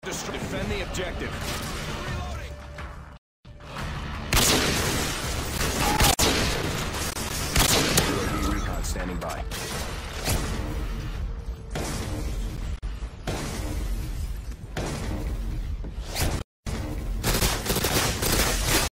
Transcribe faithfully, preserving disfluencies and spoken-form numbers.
Defend the objective. U A V recon standing by.